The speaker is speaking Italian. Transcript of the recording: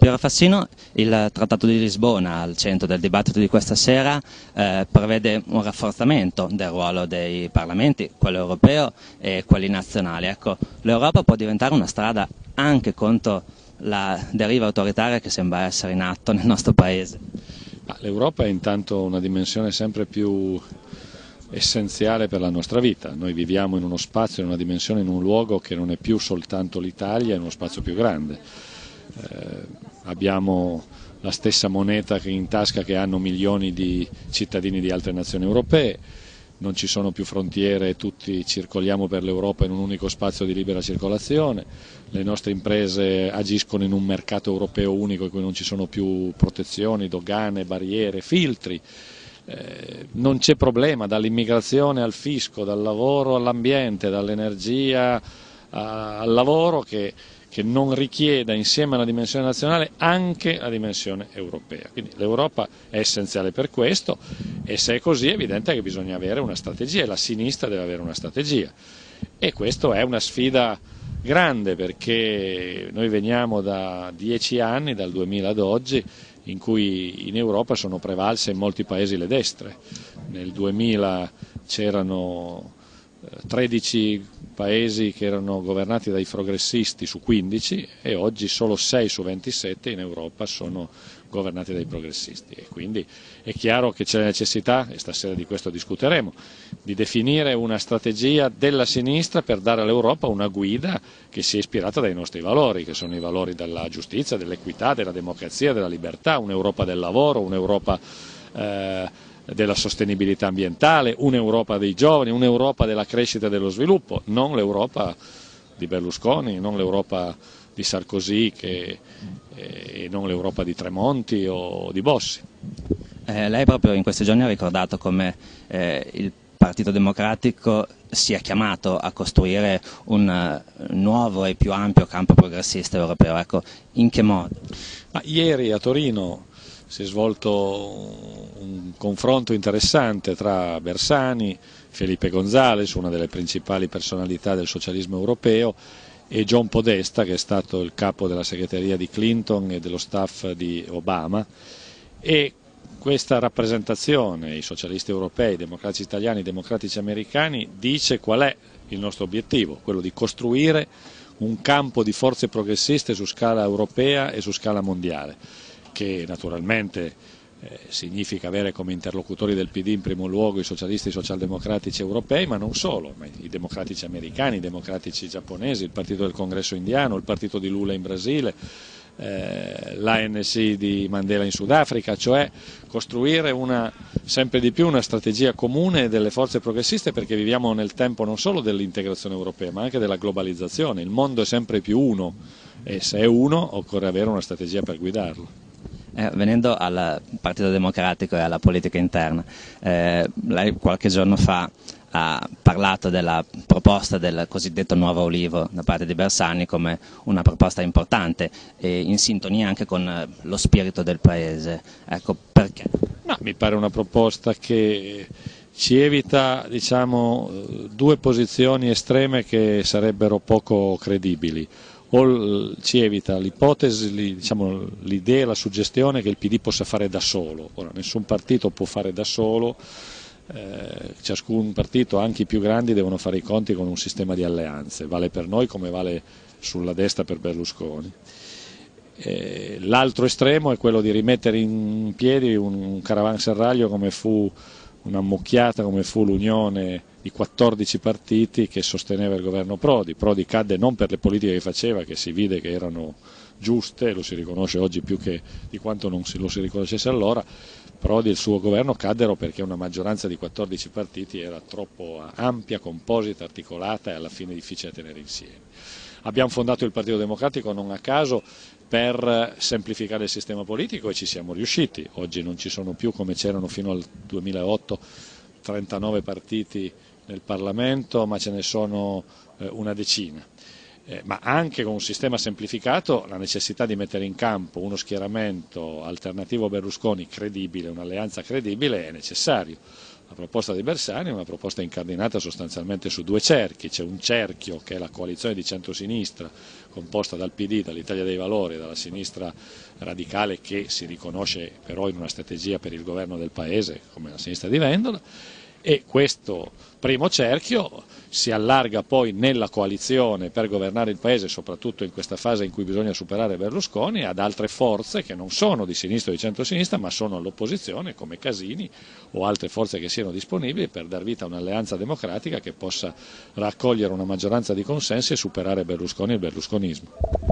Piero Fassino, il Trattato di Lisbona, al centro del dibattito di questa sera, prevede un rafforzamento del ruolo dei parlamenti, quello europeo e quelli nazionali. Ecco, l'Europa può diventare una strada anche contro la deriva autoritaria che sembra essere in atto nel nostro Paese. L'Europa è intanto una dimensione sempre più essenziale per la nostra vita. Noi viviamo in uno spazio, in una dimensione, in un luogo che non è più soltanto l'Italia, è uno spazio più grande. Abbiamo la stessa moneta in tasca che hanno milioni di cittadini di altre nazioni europee, non ci sono più frontiere, tutti circoliamo per l'Europa in un unico spazio di libera circolazione, le nostre imprese agiscono in un mercato europeo unico in cui non ci sono più protezioni, dogane, barriere, filtri. Non c'è problema dall'immigrazione al fisco, dal lavoro all'ambiente, dall'energia al lavoro che non richieda insieme alla dimensione nazionale anche la dimensione europea. Quindi l'Europa è essenziale per questo e se è così è evidente che bisogna avere una strategia e la sinistra deve avere una strategia e questo è una sfida grande perché noi veniamo da 10 anni, dal 2000 ad oggi, in cui in Europa sono prevalse in molti paesi le destre. Nel 2000 c'erano 13 paesi che erano governati dai progressisti su 15 e oggi solo 6 su 27 in Europa sono governati dai progressisti e quindi è chiaro che c'è la necessità, e stasera di questo discuteremo, di definire una strategia della sinistra per dare all'Europa una guida che sia ispirata dai nostri valori, che sono i valori della giustizia, dell'equità, della democrazia, della libertà, un'Europa del lavoro, un'Europa della sostenibilità ambientale, un'Europa dei giovani, un'Europa della crescita e dello sviluppo, non l'Europa di Berlusconi, non l'Europa di Sarkozy e non l'Europa di Tremonti o di Bossi. Lei proprio in questi giorni ha ricordato come il Partito Democratico sia chiamato a costruire un nuovo e più ampio campo progressista europeo. Ecco, in che modo? Ieri a Torino si è svolto un confronto interessante tra Bersani, Felipe González, una delle principali personalità del socialismo europeo, e John Podesta, che è stato il capo della segreteria di Clinton e dello staff di Obama, e questa rappresentazione, i socialisti europei, i democratici italiani, i democratici americani, dice qual è il nostro obiettivo, quello di costruire un campo di forze progressiste su scala europea e su scala mondiale, che naturalmente significa avere come interlocutori del PD in primo luogo i socialisti e i socialdemocratici europei, ma non solo, ma i democratici americani, i democratici giapponesi, il partito del congresso indiano, il partito di Lula in Brasile, l'ANC di Mandela in Sudafrica, cioè costruire sempre di più una strategia comune delle forze progressiste perché viviamo nel tempo non solo dell'integrazione europea ma anche della globalizzazione, il mondo è sempre più uno e se è uno occorre avere una strategia per guidarlo. Venendo al Partito Democratico e alla politica interna, lei qualche giorno fa ha parlato della proposta del cosiddetto nuovo Ulivo da parte di Bersani come una proposta importante e in sintonia anche con lo spirito del Paese. Ecco, perché? No, mi pare una proposta che ci evita, diciamo, due posizioni estreme che sarebbero poco credibili. O ci evita l'ipotesi, diciamo, l'idea, la suggestione che il PD possa fare da solo. Ora, nessun partito può fare da solo, ciascun partito, anche i più grandi, devono fare i conti con un sistema di alleanze, vale per noi come vale sulla destra per Berlusconi. L'altro estremo è quello di rimettere in piedi un caravanserraglio come fu un'ammucchiata come fu l'unione di 14 partiti che sosteneva il governo Prodi. Prodi cadde non per le politiche che faceva, che si vide che erano giuste, lo si riconosce oggi più che di quanto non lo si riconoscesse allora. Prodi e il suo governo caddero perché una maggioranza di 14 partiti era troppo ampia, composita, articolata e alla fine difficile da tenere insieme. Abbiamo fondato il Partito Democratico non a caso per semplificare il sistema politico e ci siamo riusciti. Oggi non ci sono più, come c'erano fino al 2008, 39 partiti nel Parlamento, ma ce ne sono una decina. Ma anche con un sistema semplificato la necessità di mettere in campo uno schieramento alternativo a Berlusconi credibile, un'alleanza credibile è necessario. La proposta di Bersani è una proposta incardinata sostanzialmente su due cerchi. C'è un cerchio che è la coalizione di centrosinistra composta dal PD, dall'Italia dei Valori e dalla sinistra radicale, che si riconosce però in una strategia per il governo del Paese come la sinistra di Vendola, e questo primo cerchio si allarga poi nella coalizione per governare il Paese, soprattutto in questa fase in cui bisogna superare Berlusconi, ad altre forze che non sono di sinistra o di centrosinistra ma sono all'opposizione, come Casini o altre forze che siano disponibili, per dar vita a un'alleanza democratica che possa raccogliere una maggioranza di consensi e superare Berlusconi e il berlusconismo.